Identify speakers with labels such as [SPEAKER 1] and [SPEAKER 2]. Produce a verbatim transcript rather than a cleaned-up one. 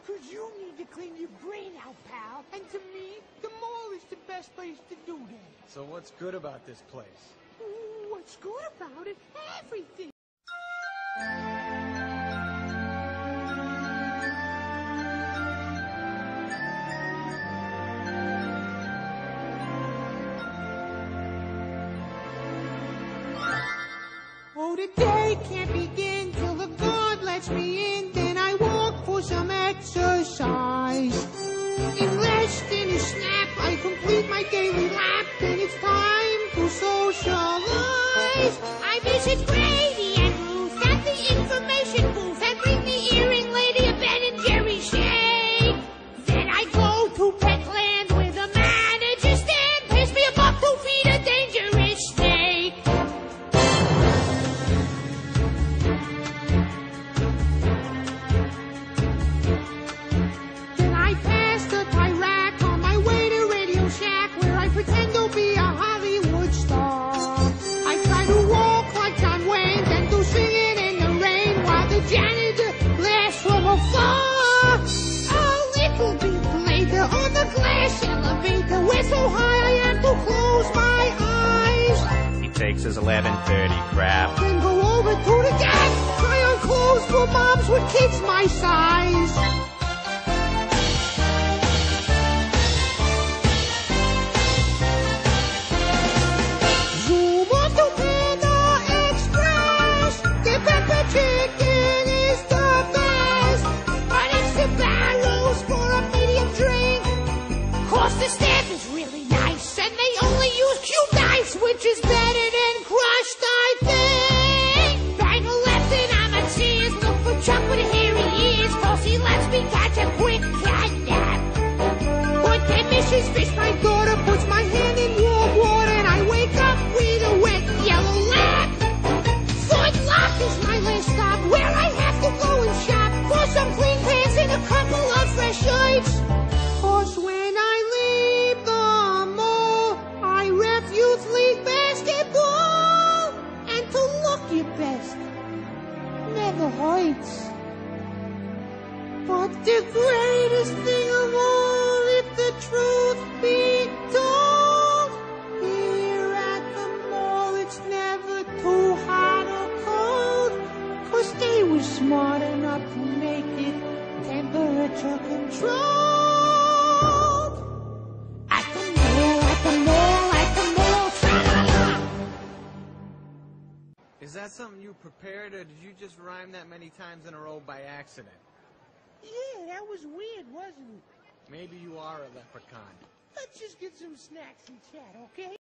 [SPEAKER 1] Cause you need to clean your brain out, pal. And to me, the mall is the best place to do that.
[SPEAKER 2] So what's good about this place?
[SPEAKER 1] Ooh, what's good about it? Everything. Oh, the day can't begin till the guard lets me in. Then I walk for some exercise. In less than a snap, I complete my daily lap. Then it's time to socialize. I visit Brady and Ruth at the information booth and bring the earring lady a Ben and Jerry shake. Then I go to Petland where the manager stand. Pays me a buck to feed a dangerous snake. Then I pass the Tyrac on my way to Radio Shack where I pretend to be a Hollywood star. I try to walk like John Wayne, then do singing in the rain while the janitor laughs from afar. A little bit later on the glass elevator, we're so high I have to close my eyes.
[SPEAKER 3] He takes his eleven thirty crap.
[SPEAKER 1] Then go over to the gas, try on clothes for moms with kids my size. Zoom on to Panda Express. The pepper chicken is the best. But it's the barrels for a medium drink. Course the staff is really nice, and they only use cube knives, which is better than crushed, I think. Bang a left and I'm at Sears. Look for Chuck with hairy ears, cause he lets me catch a quick cat nap. But then Missus Fish, my daughter, puts my hand in warm water, and I wake up with a wet yellow lap. Foot Locker's my last stop, where I have to go and shop for some clean pants and a couple of fresh shirts. Cause when I leave the mall, I ref youth league basketball. And to look your best never hurts. But the greatest thing of all, if the truth be told, here at the mall it's never too hot or cold. Cause they were smart enough to make it temperature controlled. At the mall, at the mall, at the mall, tra-la-la.
[SPEAKER 2] Is that something you prepared, or did you just rhyme that many times in a row by accident?
[SPEAKER 1] Yeah, that was weird, wasn't it?
[SPEAKER 2] Maybe you are a leprechaun.
[SPEAKER 1] Let's just get some snacks and chat, okay?